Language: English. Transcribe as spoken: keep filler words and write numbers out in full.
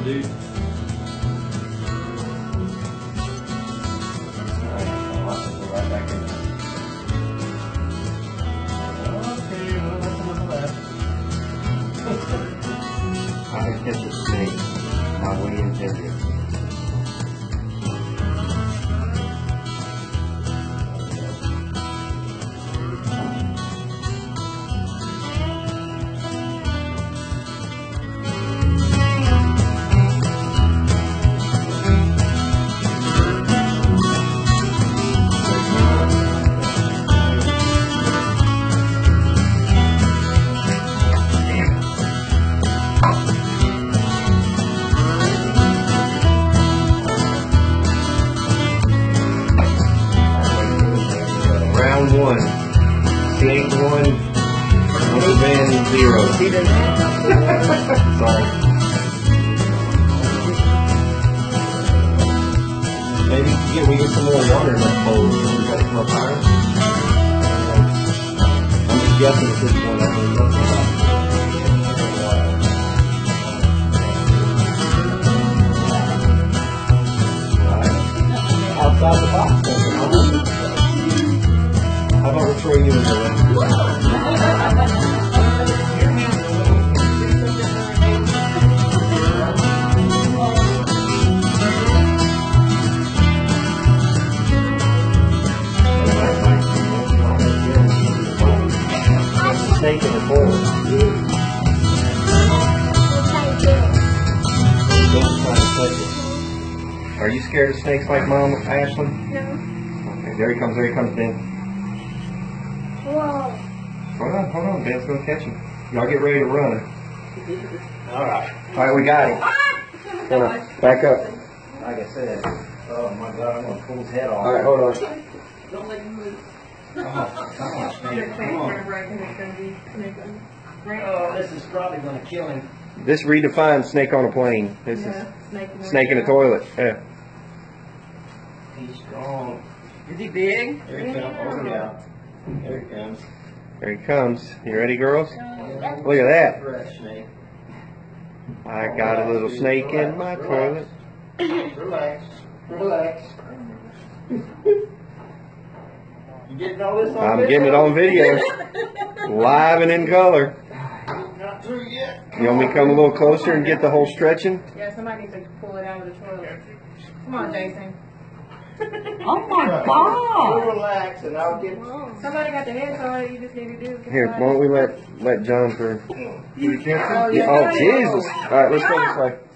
dude. Right back in there. Okay, well, that's enough of that. I can catch a snake. My way in heavier. Round one. Snake one. Would have been zero. Sorry. Maybe get, we get some more water in that bowl. We gotta come up higher. I'm just guessing at this point. I think that's about outside the box. How about we throw you in the way? Snake in the toilet. Don't try to touch it. Are you scared of snakes like Mom, Ashley? No. Okay, there he comes, there he comes, Ben. Whoa. Hold on, hold on, Ben's gonna catch him. Y'all get ready to run. Alright. Alright, we got him. Hold on, back up. Like I said, oh my God, I'm gonna pull his head off. Alright, hold on. Don't let him move. Come on, come on, snake, come on. Oh, this is probably gonna kill him. This redefines snake on a plane. This Yeah, is snake in the snake in a toilet. Yeah. He's strong. Is he big? Here he comes. Oh yeah. Here he comes. There he comes. You ready, girls? Look at that. Fresh snake. I got a little snake in my toilet. Relax. Relax. You getting all this on I'm video? getting it on video. Live and in color. Not through yet. You want me to come a little closer and get the whole stretching? Yeah, somebody needs to pull it out of the toilet. Come on, Jason. Oh my You God! relax and I'll get. Somebody got the head, so all you just need to do is Here, why don't we let let John through? Oh, Yeah, yeah. oh, Jesus. All right, let's go this way.